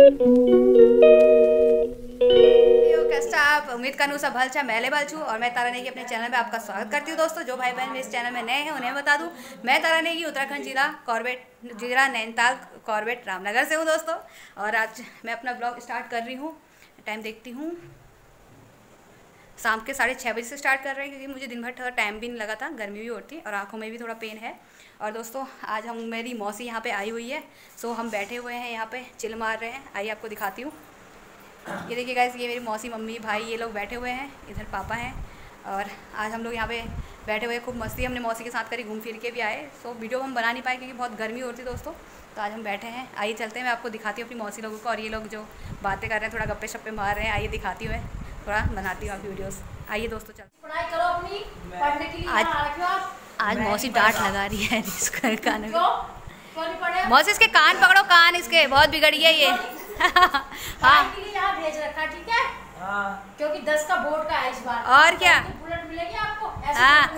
आप उम्मीद करूँ सब भल छा मैले भल छू और मैं तारा नेगी अपने चैनल में आपका स्वागत करती हूँ। दोस्तों जो भाई बहन इस चैनल में नए हैं उन्हें बता दूं, मैं तारा नेगी उत्तराखंड जिला नैनीताल कॉर्बेट रामनगर से हूँ दोस्तों। और आज मैं अपना ब्लॉग स्टार्ट कर रही हूँ। टाइम देखती हूँ, शाम के 6:30 बजे से स्टार्ट कर रहे हैं, क्योंकि मुझे दिन भर थोड़ा टाइम भी नहीं लगा था, गर्मी भी होती है और आंखों में भी थोड़ा पेन है। और दोस्तों आज मेरी मौसी यहाँ पे आई हुई है, सो हम बैठे हुए हैं यहाँ पे चिल मार रहे हैं। आइए आपको दिखाती हूँ। ये देखिए गाइस, ये मेरी मौसी मम्मी भाई ये लोग बैठे हुए हैं, इधर पापा हैं। और आज हम लोग यहाँ पे बैठे हुए, खूब मस्ती हमने मौसी के साथ करी, घूम फिर के भी आए। सो वीडियो हम बना नहीं पाए क्योंकि बहुत गर्मी होती है दोस्तों। तो आज हम बैठे हैं, आइए चलते हैं, मैं आपको दिखाती हूँ अपनी मौसी लोगों को। और ये लोग जो बातें कर रहे हैं, थोड़ा गप्पे शप्पे मार रहे हैं, आइए दिखाती हूँ, मैं थोड़ा बनाती हूँ आपकी वीडियोज़। आइए दोस्तों चलते। आज मौसी डांट लगा रही है इसका कान में। मौसी इसके कान पकड़ो, कान इसके बहुत बिगड़ी है ये। हाँ यहाँ भेज रखा, ठीक है? क्योंकि 10 का बोर्ड का है इस बार। और क्या, बुलेट मिलेगी आपको। हाँ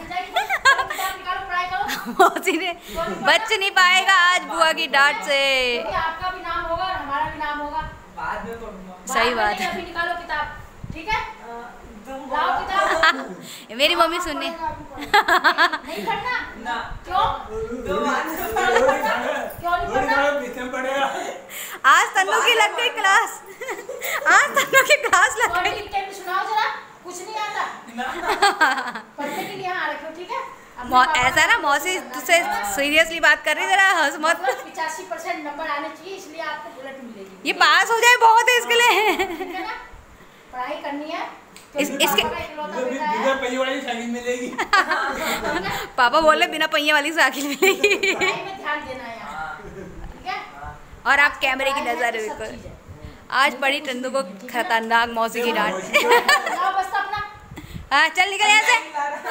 मौसी ने बच नहीं पाएगा आज बुआ की डांट से। आपका भी नाम होगा और हमारा भी नाम होगा बाद में पढ़ूंगा। सही बात है। अभी निकालो किताब, ठीक है? लाओ किताब। मेरी मम्मी सुनने नहीं पढ़ना ना। क्यों नहीं पढ़ना? आज तन्नू की लग गई क्लास। आज तन्नू की क्लास लग गई। सुनाओ जरा, कुछ नहीं आता पढ़ने के लिए यहाँ आ रखे हो, ठीक है? ऐसा ना मौसी तुझसे सीरियसली बात कर रही, जरा हंस मत। 85% नंबर आने चाहिए, इसलिए आपको बुलेट मिलेगी। ये पास हो जाए बहुत है इसके लिए, ठीक है ना? पढ़ाई करनी है। इसके बिना पहिए वाली साइकिल मिलेगी। पापा बोल रहे बिना पहिए वाली साइकिल मिलेगी। पढ़ाई में ध्यान देना है यहाँ, ठीक है? और आप कैमरे की नजर बिल्कुल। आज पड़ी टंदू को खतरनाक मौसी की डांट। हाँ चल निकल यहाँ से।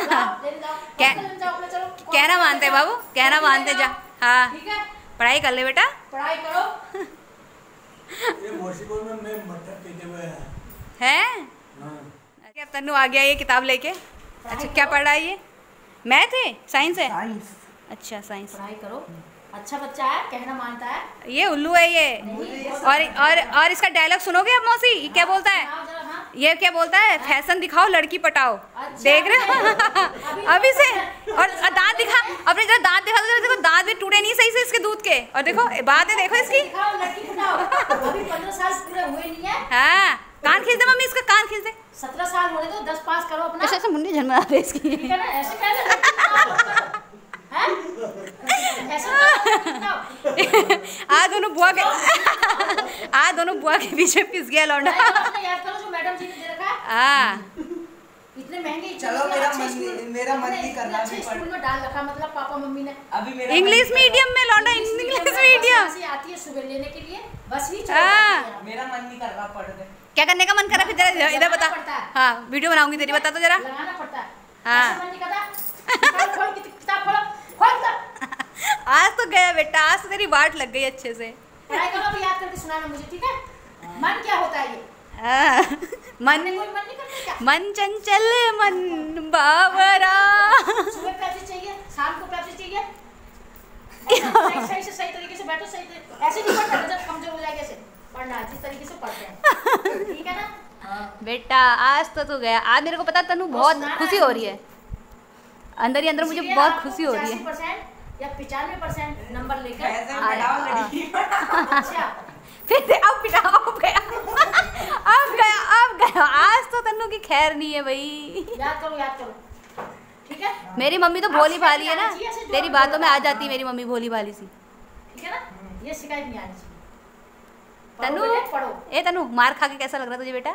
कहना मानते हैं बाबू, कहना मानते जा। हाँ पढ़ाई कर ले बेटा, पढ़ाई करो। ये मौसीपुर में मैं मटर पीते हुए हैं। क्या तन्नू आ गया ये किताब लेके? अच्छा क्या पढ़ रहा है ये? मैथ है, साइंस है? साइंस। अच्छा साइंस। पढ़ाई करो, अच्छा बच्चा है, कहना मानता है। ये उल्लू है ये। और इसका डायलॉग सुनोगे अब मौसी? ये क्या बोलता है? ये क्या बोलता है? फैशन दिखाओ लड़की पटाओ। अच्छा, देख रहे हो अभी से। और दांत दिखा, अपने जरा दांत दिखा दो, देखो दांत भी टूटे नहीं सही से इसके दूध के। और देखो बात है, देखो इसकी। अभी 15 साल पूरे हुए नहीं है। हाँ कान खींच दे मम्मी, इसका कान खींच दे। 17 साल होने दो, 10 पास करो अपना। ऐसे मुंडी जन्म आ रही है इसकी, ठीक है ना? ऐसे कैसे आज दोनों बुआ के पीछे पिस गया लौंडा। याद करो जो मैडम जी ने दे रखा है। हाँ इतने महंगे, चलो मेरा मन नहीं कर रहा। अच्छे स्कूल में डाल रखा, मतलब पापा मम्मी ने। अभी मेरा इंग्लिश मीडियम में लौंडा, इंग्लिश मीडियम से आती है सुबह लेने के लिए, बस ही मेरा मन नहीं कर रहा पढ़ने। क्या करने का मन कर रहा है? फिर जरा इधर बता। हाँ वीडियो बनाऊंगी तेरी, बता तो जरा। लगाना पड़ता है। हाँ मन नहीं करता। खोल किताब खोलो, खोल। आज तो गया बेटा, आज तो तेरी बाट लग गई अच्छे से। पढ़ाई करो, अभी याद करके सुनाना मुझे, ठीक है? मन क्या होता है ये? मन कोई मन नहीं करता क्या? मन चंचल मन बावरा। सुबह पेप्सी चाहिए, शाम को पेप्सी चाहिए। सही तरीके से बैठो, ऐसे नहीं पढ़ना, जब कमजोर हो जाएगा ऐसे पढ़ना, जिस तरीके से पढ़ते हैं, ठीक है ना? बेटा आज तो तू गया। आज मेरे को पता तन्नू बहुत खुशी हो रही है, अंदर ही अंदर मुझे बहुत खुशी हो रही है। 85% या 95% नंबर लेकर अच्छा फिर अब गया। आज तो तन्नू की खैर नहीं है भाई। याद करो, ठीक है? मेरी मम्मी तो भोली भाली है ना, तेरी बातों में आ जाती है मेरी मम्मी भोली भाली सी, ठीक है ना? ये शिकायत नहीं आनी चाहिए। तन्नू पढ़ो। ए तन्नू, मार खा के कैसा लग रहा तुझे बेटा?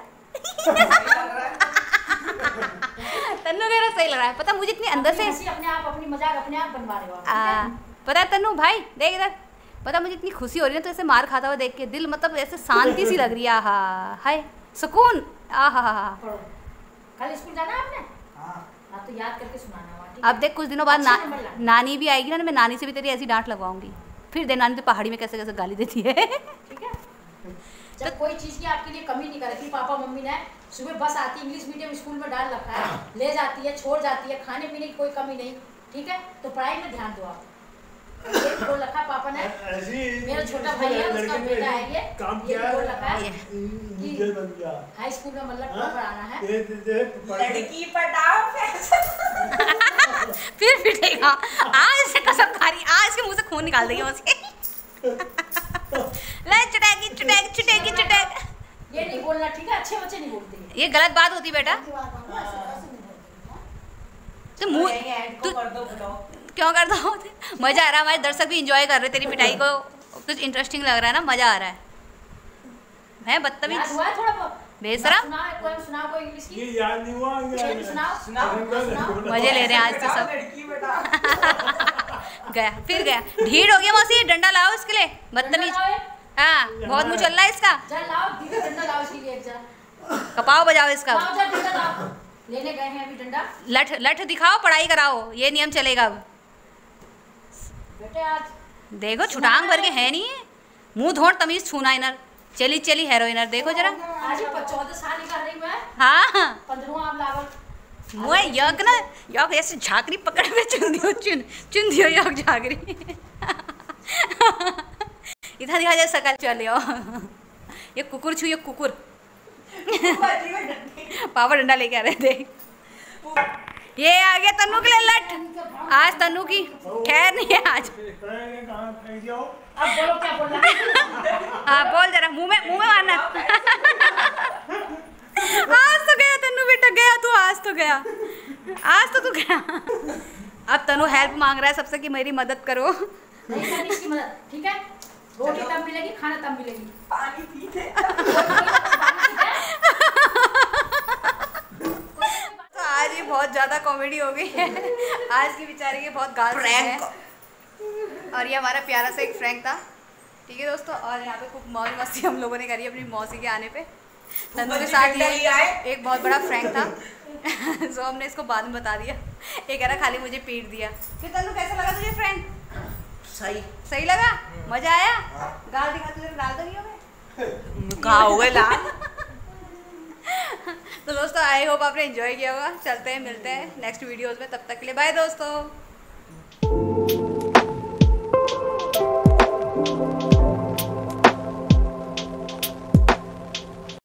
तन्नू कह रहा सही लग रहा है। पता मुझे इतनी अंदर से अपने आप अपनी मजाक अपने आप बनवा रहे हो। पता है तन्नू भाई देख इधर, पता मुझे इतनी खुशी हो रही है तो ऐसे मार खाता हुआ देख के, दिल मतलब ऐसे शांति सी लग रही है। आहा हाय सुकून। आहा कल स्कूल जाना आपने? हाँ तो याद करके सुनाना। अब देख कुछ दिनों बाद नानी भी आएगी ना, मैं नानी से भी तेरी ऐसी डांट लगवाऊंगी। फिर दे नानी तो पहाड़ी में कैसे कैसे गाली देती है। ठीक है? जब कोई चीज़ की आपके लिए कमी नहीं करेगी, पापा मम्मी ने सुबह बस आती, इंग्लिश मीडियम स्कूल में डाल रखा है, ले जाती है, छोड़ जाती है, खाने पीने की कोई कमी नहीं, ठीक है? तो पढ़ाई में ध्यान दो आप। ये बोल रखा पापा ने, मेरा छोटा भाई है उसका बेटा है ये काम ये किया बोल रखा है इंजीनियर बन गया। हाई स्कूल में मतलब टॉपर आना है। लड़की पटाओ फिर पिटेगा। आज से कसम खा रही, आज के मुंह से खून निकाल देगी उसके। ले चुटेगी चुटेगी चुटेगी चुटेगी। ये नहीं बोलना ठीक है, अच्छे बच्चे नहीं बोलते हैं। ये गलत बात होती बेटा। तो मुंह तू कर दो बताओ। क्यों कर दो? मजा आ रहा है, हमारे दर्शक भी एंजॉय कर रहे हैं तेरी पिटाई को। कुछ इंटरेस्टिंग लग रहा है ना, मजा आ रहा है। याद बदतमीज हुआ है थोड़ा बहुत? बेशरम। सुनाओ कोई इंग्लिश की। ये याद नहीं हुआ शेर सुनाओ। मजे ले रहे हैं आज तो सब। लड़की बेटा गया फिर गया। ढीठ हो गया मौसी, डंडा लाओ इसके लिए, बदतमीज। हाँ बहुत मुँह चल रहा है इसका। जा लाओ दीदी डंडा लाओ इसके लिए एक जा। कपाव बजाओ इसका। लाओ जा डंडा लाओ। लेने गए हैं अभी डंडा। लठ लठ दिखाओ, पढ़ाई कराओ, ये नियम चलेगा अब। बेटे आज देखो छुटांग भर के है नहीं, मुंह धोड़ तमीज छूना इनर। चली चली हेरोइनर देखो जरा। आज ही 14 साल का रही मैं। हाँ 15वां आप लावल। मुँह यक ना यक ऐसे झाकरी पकड़ में चुन दियो यक झाकरी। इधर दिखा जाए सकल चलियो। ये कुकुर छू, ये कुकुर। पापा डंडा लेके आ रहे थे। ये आ गया तन्नू के लिए लट। आज तन्नू की खैर नहीं है आज। अब बोलो क्या बोलना। हाँ बोल जरा, मुंह में मारना। आज तो गया तन्नू बेटा, गया तू, आज तो गया, आज तो तू गया। अब तन्नू हेल्प मांग रहा है सबसे कि मेरी मदद करो। नहीं करनी इसकी मदद, ठीक है? रोटी तब मिलेगी, खाना तब मिलेगी। पानी पीते तो आज ये बहुत ज़्यादा कॉमेडी हो गई है। आज की बेचारी के बहुत गाल है। और ये हमारा प्यारा सा एक फ्रैंक था, ठीक है दोस्तों। और यहाँ पे खूब मौज मस्ती हम लोगों ने करी अपनी मौसी के आने पे। तन्नू के साथ ये एक बहुत बड़ा फ्रैंक था। सो हमने इसको बाद में बता दिया। ये कह रहा खाली मुझे पीट दिया। फिर तन्नू कैसा लगा तुझे फ्रैंक? सही लगा? मजा आया? गाल दिखा, तुझे गाल तो नहीं हो गए? कहाँ हो गए लाल? तो दोस्तों आई होप आपने एंजॉय किया होगा। चलते हैं, मिलते हैं नेक्स्ट वीडियोस में, तब तक के लिए बाय दोस्तों।